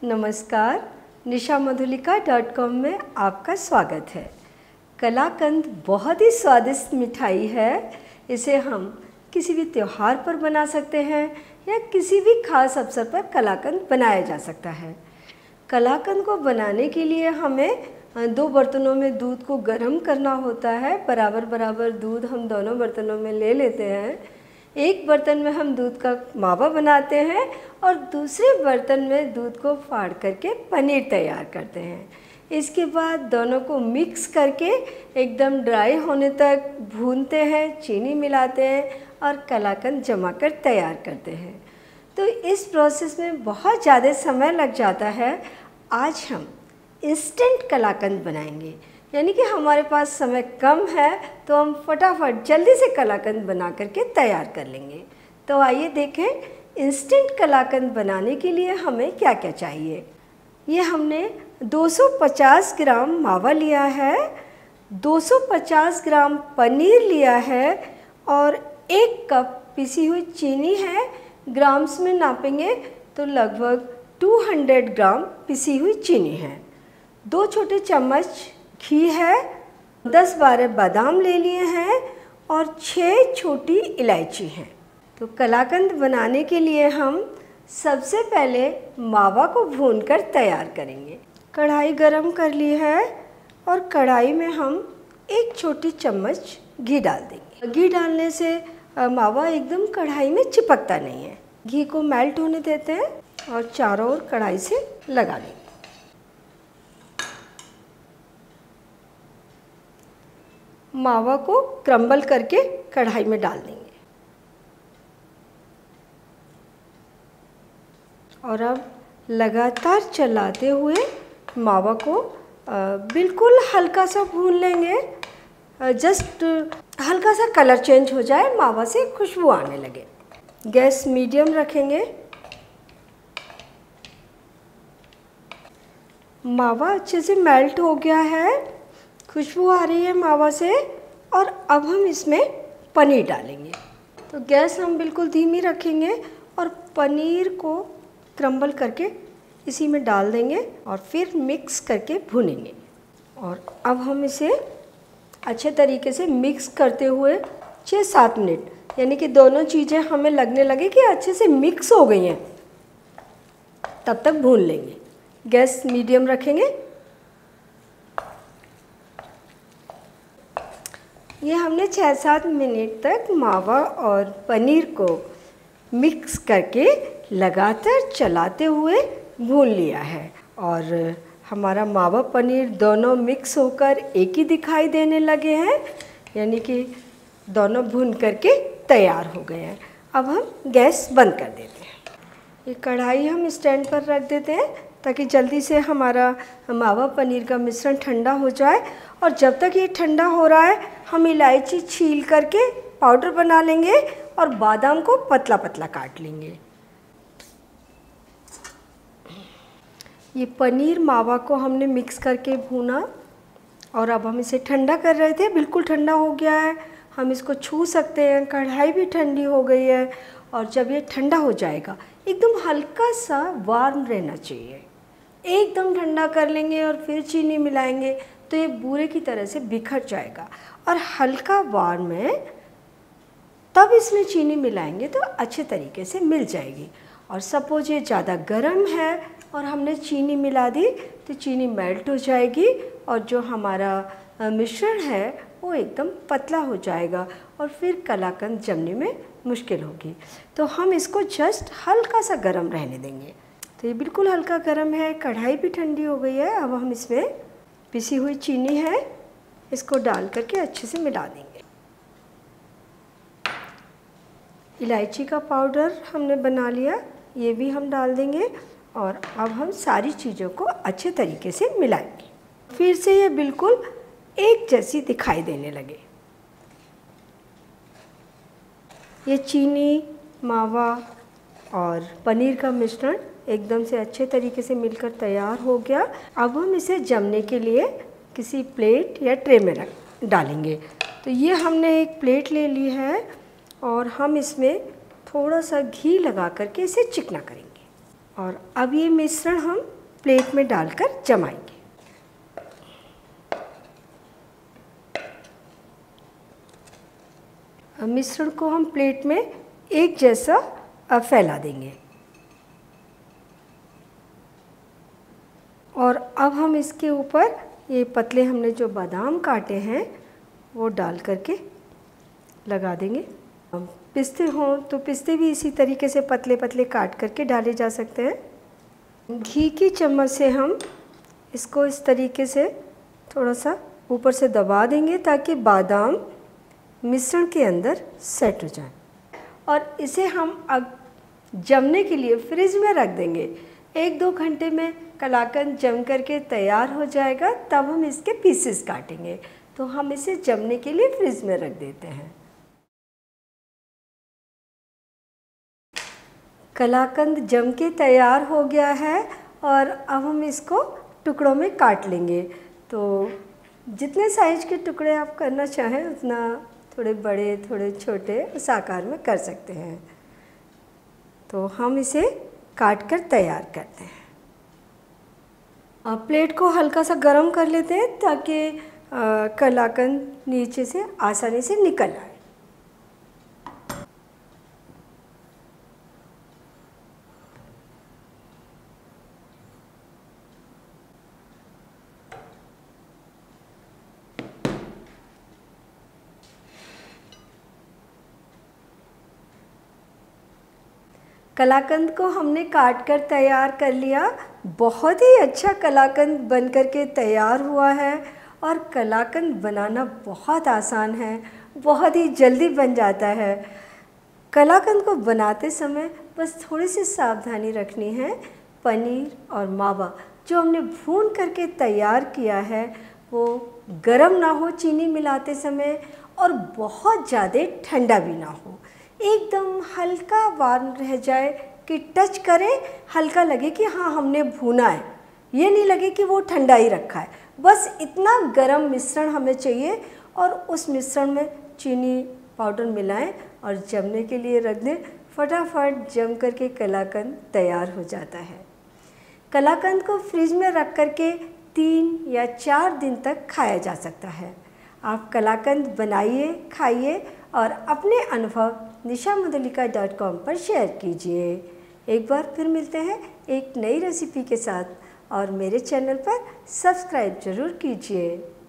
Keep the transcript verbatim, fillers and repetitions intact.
नमस्कार, निशा Madhulika dot com में आपका स्वागत है। कलाकंद बहुत ही स्वादिष्ट मिठाई है। इसे हम किसी भी त्यौहार पर बना सकते हैं या किसी भी खास अवसर पर कलाकंद बनाया जा सकता है। कलाकंद को बनाने के लिए हमें दो बर्तनों में दूध को गर्म करना होता है। बराबर बराबर दूध हम दोनों बर्तनों में ले लेते हैं। एक बर्तन में हम दूध का मावा बनाते हैं और दूसरे बर्तन में दूध को फाड़ करके पनीर तैयार करते हैं। इसके बाद दोनों को मिक्स करके एकदम ड्राई होने तक भूनते हैं, चीनी मिलाते हैं और कलाकंद जमा कर तैयार करते हैं। तो इस प्रोसेस में बहुत ज़्यादा समय लग जाता है। आज हम इंस्टेंट कलाकंद बनाएंगे, यानी कि हमारे पास समय कम है तो हम फटाफट जल्दी से कलाकंद बना करके तैयार कर लेंगे। तो आइए देखें इंस्टेंट कलाकंद बनाने के लिए हमें क्या क्या चाहिए। ये हमने दो सौ पचास ग्राम मावा लिया है, दो सौ पचास ग्राम पनीर लिया है और एक कप पिसी हुई चीनी है। ग्राम्स में नापेंगे तो लगभग दो सौ ग्राम पिसी हुई चीनी है। दो छोटे चम्मच घी है, दस बारह बादाम ले लिए हैं और छः छोटी इलायची हैं। तो कलाकंद बनाने के लिए हम सबसे पहले मावा को भूनकर तैयार करेंगे। कढ़ाई गरम कर ली है और कढ़ाई में हम एक छोटी चम्मच घी डाल देंगे। घी डालने से मावा एकदम कढ़ाई में चिपकता नहीं है। घी को मेल्ट होने देते हैं और चारों ओर कढ़ाई से लगा लेंगे। मावा को क्रम्बल करके कढ़ाई में डाल देंगे और अब लगातार चलाते हुए मावा को बिल्कुल हल्का सा भून लेंगे। जस्ट हल्का सा कलर चेंज हो जाए, मावा से खुशबू आने लगे। गैस मीडियम रखेंगे। मावा अच्छे से मेल्ट हो गया है, खुशबू आ रही है मावा से और अब हम इसमें पनीर डालेंगे। तो गैस हम बिल्कुल धीमी रखेंगे और पनीर को क्रम्बल करके इसी में डाल देंगे और फिर मिक्स करके भूनेंगे। और अब हम इसे अच्छे तरीके से मिक्स करते हुए छः सात मिनट, यानी कि दोनों चीज़ें हमें लगने लगे कि अच्छे से मिक्स हो गई हैं, तब तक भून लेंगे। गैस मीडियम रखेंगे। ये हमने छः सात मिनट तक मावा और पनीर को मिक्स करके लगातार चलाते हुए भून लिया है और हमारा मावा पनीर दोनों मिक्स होकर एक ही दिखाई देने लगे हैं, यानी कि दोनों भून करके तैयार हो गए हैं। अब हम गैस बंद कर देते हैं। ये कढ़ाई हम स्टैंड पर रख देते हैं ताकि जल्दी से हमारा मावा पनीर का मिश्रण ठंडा हो जाए। और जब तक ये ठंडा हो रहा है हम इलायची छील करके पाउडर बना लेंगे और बादाम को पतला पतला काट लेंगे। ये पनीर मावा को हमने मिक्स करके भूना और अब हम इसे ठंडा कर रहे थे। बिल्कुल ठंडा हो गया है, हम इसको छू सकते हैं। कढ़ाई भी ठंडी हो गई है और जब ये ठंडा हो जाएगा एकदम हल्का सा वार्म रहना चाहिए। एकदम ठंडा कर लेंगे और फिर चीनी मिलाएंगे तो ये बूरे की तरह से बिखर जाएगा। और हल्का वार्म है तब इसमें चीनी मिलाएंगे तो अच्छे तरीके से मिल जाएगी। और सपोज ये ज़्यादा गर्म है और हमने चीनी मिला दी तो चीनी मेल्ट हो जाएगी और जो हमारा मिश्रण है वो एकदम पतला हो जाएगा और फिर कलाकंद जमने में मुश्किल होगी। तो हम इसको जस्ट हल्का सा गर्म रहने देंगे। तो ये बिल्कुल हल्का गर्म है, कढ़ाई भी ठंडी हो गई है। अब हम इसमें पिसी हुई चीनी है, इसको डाल करके अच्छे से मिला देंगे। इलायची का पाउडर हमने बना लिया, ये भी हम डाल देंगे और अब हम सारी चीज़ों को अच्छे तरीके से मिलाएंगे। फिर से ये बिल्कुल एक जैसी दिखाई देने लगे। ये चीनी, मावा और पनीर का मिश्रण एकदम से अच्छे तरीके से मिलकर तैयार हो गया। अब हम इसे जमने के लिए किसी प्लेट या ट्रे में रख डालेंगे। तो ये हमने एक प्लेट ले ली है और हम इसमें थोड़ा सा घी लगा करके इसे चिकना करेंगे। और अब ये मिश्रण हम प्लेट में डालकर जमाएंगे। अब मिश्रण को हम प्लेट में एक जैसा फैला देंगे और अब हम इसके ऊपर ये पतले हमने जो बादाम काटे हैं वो डाल करके लगा देंगे। पिस्ते हों तो पिस्ते भी इसी तरीके से पतले पतले काट करके डाले जा सकते हैं। घी की चम्मच से हम इसको इस तरीके से थोड़ा सा ऊपर से दबा देंगे ताकि बादाम मिश्रण के अंदर सेट हो जाए और इसे हम अब जमने के लिए फ्रिज में रख देंगे। एक दो घंटे में कलाकंद जम करके तैयार हो जाएगा, तब हम इसके पीसेस काटेंगे। तो हम इसे जमने के लिए फ्रिज में रख देते हैं। कलाकंद जम के तैयार हो गया है और अब हम इसको टुकड़ों में काट लेंगे। तो जितने साइज के टुकड़े आप करना चाहें उतना, थोड़े बड़े थोड़े छोटे उस आकार में कर सकते हैं। तो हम इसे काट कर तैयार करते हैं। अब प्लेट को हल्का सा गरम कर लेते हैं ताकि कलाकंद नीचे से आसानी से निकल आए। कलाकंद को हमने काट कर तैयार कर लिया। बहुत ही अच्छा कलाकंद बन कर के तैयार हुआ है और कलाकंद बनाना बहुत आसान है, बहुत ही जल्दी बन जाता है। कलाकंद को बनाते समय बस थोड़ी सी सावधानी रखनी है। पनीर और मावा जो हमने भून करके तैयार किया है वो गर्म ना हो चीनी मिलाते समय और बहुत ज़्यादा ठंडा भी ना हो, एकदम हल्का वार्म रह जाए कि टच करे, हल्का लगे कि हाँ हमने भूना है, ये नहीं लगे कि वो ठंडा ही रखा है। बस इतना गरम मिश्रण हमें चाहिए और उस मिश्रण में चीनी पाउडर मिलाएं और जमने के लिए रख दें। फटाफट जम करके कलाकंद तैयार हो जाता है। कलाकंद को फ्रिज में रख करके तीन या चार दिन तक खाया जा सकता है। आप कलाकंद बनाइए, खाइए और अपने अनुभव निशा मधुलिका डॉट कॉम पर शेयर कीजिए। एक बार फिर मिलते हैं एक नई रेसिपी के साथ और मेरे चैनल पर सब्सक्राइब ज़रूर कीजिए।